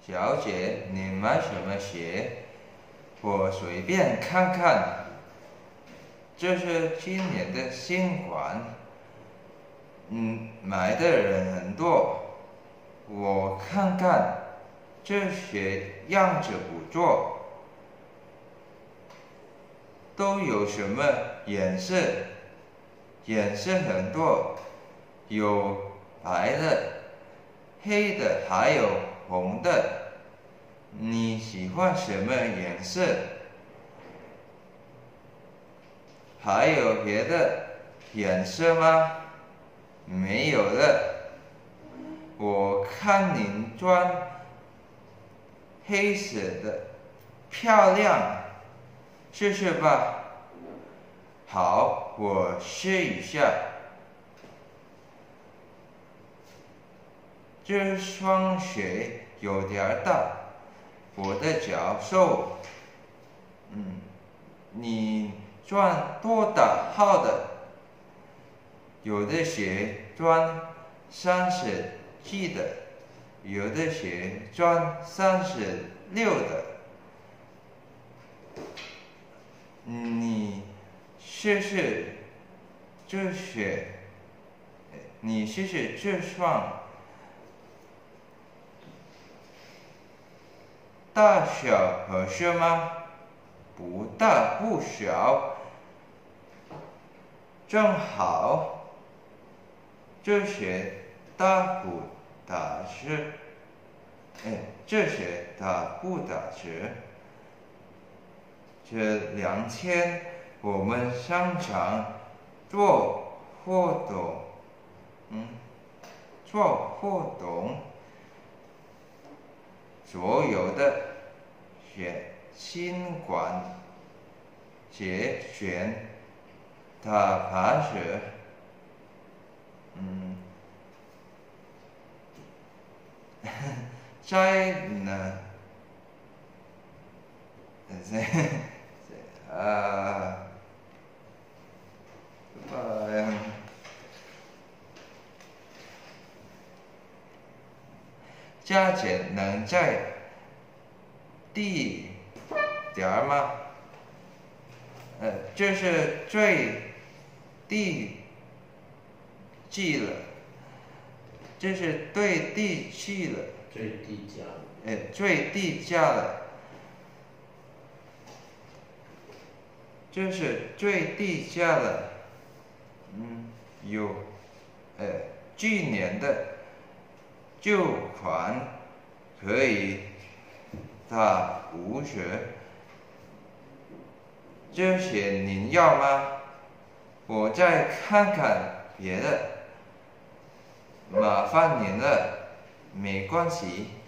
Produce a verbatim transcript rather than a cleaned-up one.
小姐，你买什么鞋？我随便看看。这是今年的新款，嗯，买的人很多。我看看，这鞋样子不错。都有什么颜色？颜色很多，有白的、黑的，还有红的。你喜欢什么颜色？还有别的颜色吗？没有了。我看您穿黑色的，漂亮，试试吧。好，我试一下。这双鞋有点大，我的脚瘦。嗯，你穿多大号的？有的鞋穿三十七的，有的鞋穿三十六的。你试试这鞋，你试试这双。大小合适吗？不大不小，正好。这鞋大不打折？哎，这鞋大不打折？这两天我们商场做活动，嗯，做活动。所有的选新款节选打八折，嗯，在呢，在啊，呃，价钱能再低点儿吗？呃，这是最低季了，这是最低季了， 最低价。 呃，最低价了，这是最低价了。嗯，有，呃，去年的旧款可以打五折。这些您要吗？我再看看别的，麻烦您了，没关系。